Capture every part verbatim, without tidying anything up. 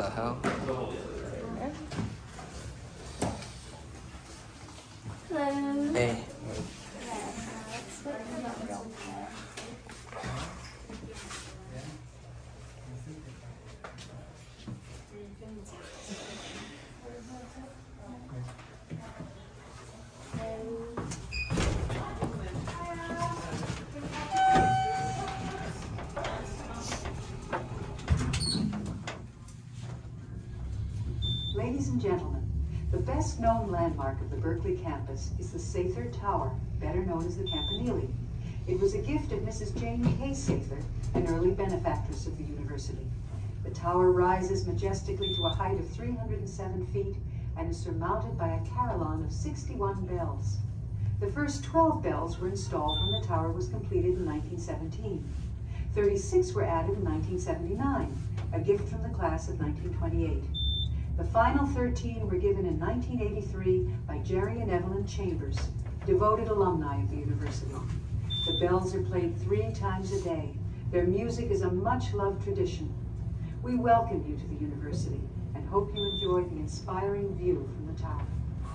the hell? Hello. Hey. Ladies and gentlemen, the best known landmark of the Berkeley campus is the Sather Tower, better known as the Campanile. It was a gift of Missus Jane K. Sather, an early benefactress of the university. The tower rises majestically to a height of three hundred seven feet and is surmounted by a carillon of sixty-one bells. The first twelve bells were installed when the tower was completed in nineteen seventeen. thirty-six were added in nineteen seventy-nine, a gift from the class of nineteen twenty-eight. The final thirteen were given in nineteen eighty-three by Jerry and Evelyn Chambers, devoted alumni of the university. The bells are played three times a day. Their music is a much-loved tradition. We welcome you to the university and hope you enjoy the inspiring view from the tower.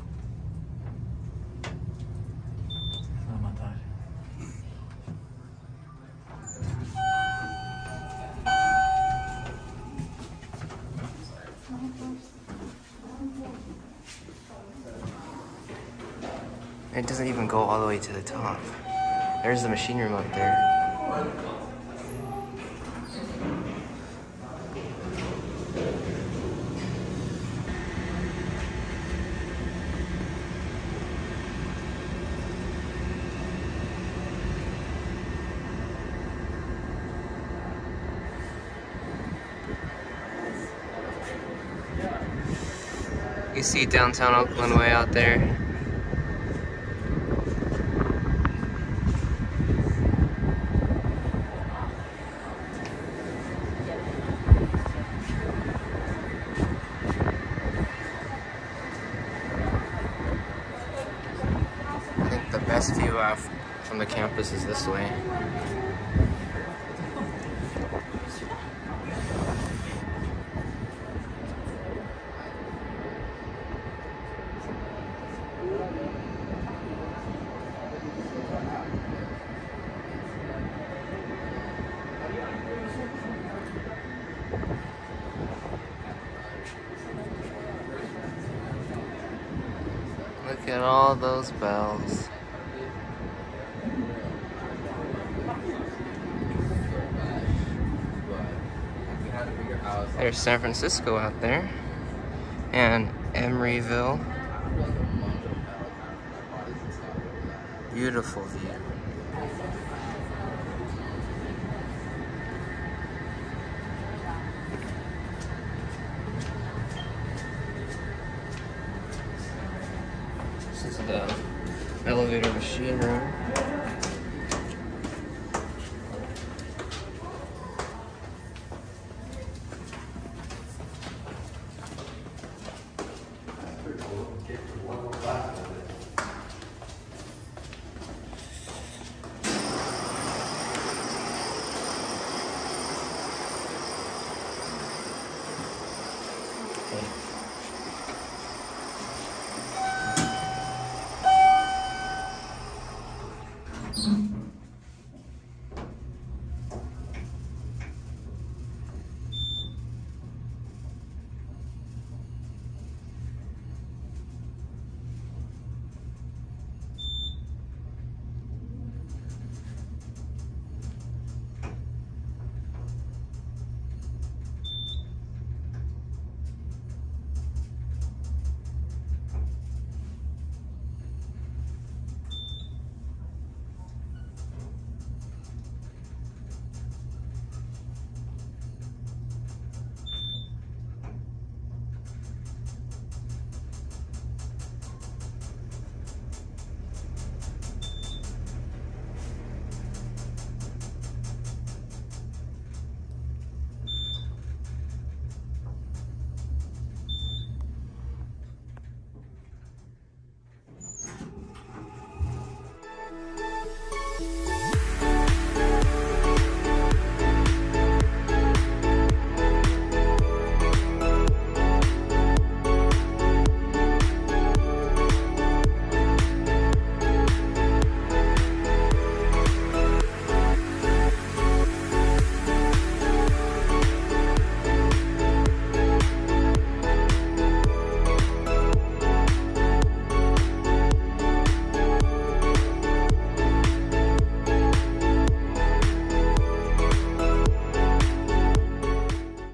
It doesn't even go all the way to the top. There's the machine room up there. You see downtown Oakland way out there. I think the best view out from the campus is this way. Look at all those bells. There's San Francisco out there, and Emeryville. Beautiful view. This is the elevator machine room.